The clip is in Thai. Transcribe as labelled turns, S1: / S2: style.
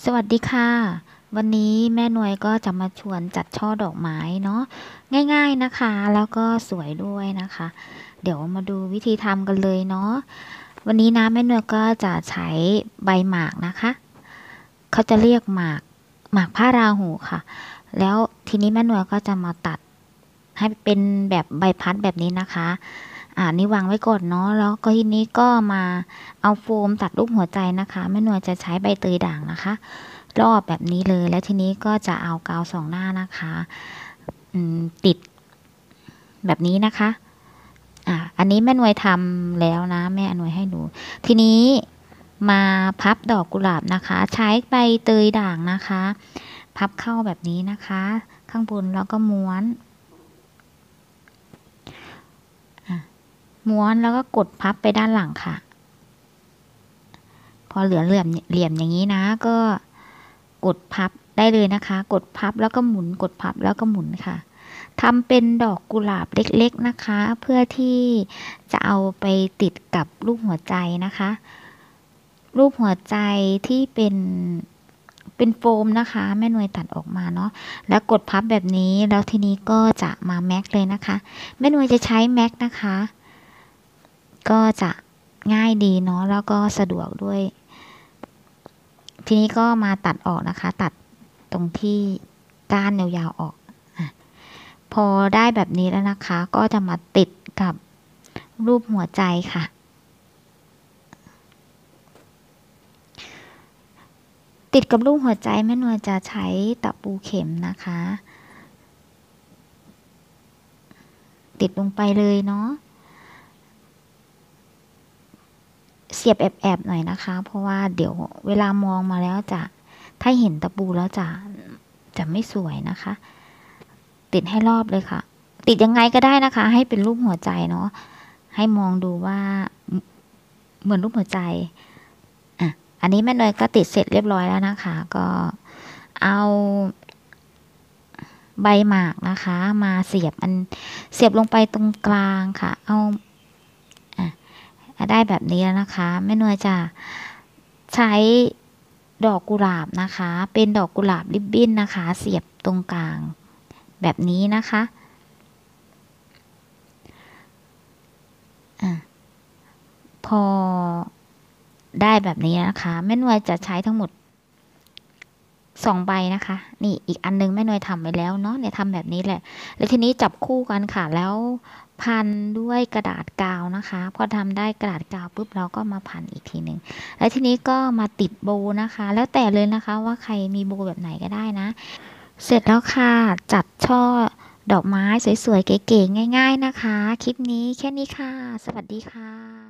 S1: สวัสดีค่ะวันนี้แม่หน่วยก็จะมาชวนจัดช่อดอกไม้เนาะง่ายๆนะคะแล้วก็สวยด้วยนะคะเดี๋ยวมาดูวิธีทำกันเลยเนาะวันนี้นะแม่หน่วยก็จะใช้ใบหมากนะคะเขาจะเรียกหมากพระราหูค่ะแล้วทีนี้แม่หน่วยก็จะมาตัดให้เป็นแบบใบพัดแบบนี้นะคะนี่วางไว้ก่อนเนาะแล้วก็ทีนี้ก็มาเอาโฟมตัดรูปหัวใจนะคะแม่หน่วยจะใช้ใบเตยด่างนะคะรอบแบบนี้เลยแล้วทีนี้ก็จะเอากาวสองหน้านะคะติดแบบนี้นะคะอันนี้แม่หน่วยทำแล้วนะแม่หน่วยให้ดูทีนี้มาพับดอกกุหลาบนะคะใช้ใบเตยด่างนะคะพับเข้าแบบนี้นะคะข้างบนแล้วก็ม้วนแล้วก็กดพับไปด้านหลังค่ะพอเหลือเหลี่ยมอย่างนี้นะก็กดพับได้เลยนะคะกดพับแล้วก็หมุนกดพับแล้วก็หมุนค่ะทำเป็นดอกกุหลาบเล็กๆนะคะเพื่อที่จะเอาไปติดกับรูปหัวใจนะคะรูปหัวใจที่เป็นโฟมนะคะแม่หน่วยตัดออกมาเนาะแล้วกดพับแบบนี้แล้วทีนี้ก็จะมาแม็กเลยนะคะแม่หน่วยจะใช้แม็กนะคะก็จะง่ายดีเนาะแล้วก็สะดวกด้วยทีนี้ก็มาตัดออกนะคะตัดตรงที่ก้านยาวๆออกพอได้แบบนี้แล้วนะคะก็จะมาติดกับรูปหัวใจค่ะติดกับรูปหัวใจแม่นวลจะใช้ตะปูเข็มนะคะติดลงไปเลยเนาะเสียบแอบๆหน่อยนะคะเพราะว่าเดี๋ยวเวลามองมาแล้วถ้าเห็นตะปูแล้วจะไม่สวยนะคะติดให้รอบเลยค่ะติดยังไงก็ได้นะคะให้เป็นรูปหัวใจเนาะให้มองดูว่าเหมือนรูปหัวใจอันนี้แม่เนยก็ติดเสร็จเรียบร้อยแล้วนะคะก็เอาใบหมากนะคะมาเสียบลงไปตรงกลางค่ะเอาได้แบบนี้แล้วนะคะแม่เนยจะใช้ดอกกุหลาบนะคะเป็นดอกกุหลาบริบบิ้นนะคะเสียบตรงกลางแบบนี้นะคะพอได้แบบนี้นะคะแม่นวยจะใช้ทั้งหมด2 ใบนะคะนี่อีกอันนึงแม่นวยทำไปแล้วเนาะเนี่ยทำแบบนี้แหละแล้วทีนี้จับคู่กันค่ะแล้วพันด้วยกระดาษกาวนะคะพอทำได้กระดาษกาวปุ๊บเราก็มาพันอีกทีหนึ่งแล้วทีนี้ก็มาติดโบนะคะแล้วแต่เลยนะคะว่าใครมีโบแบบไหนก็ได้นะเสร็จแล้วค่ะจัดช่อดอกไม้สวยๆเก๋ๆง่ายๆนะคะคลิปนี้แค่นี้ค่ะสวัสดีค่ะ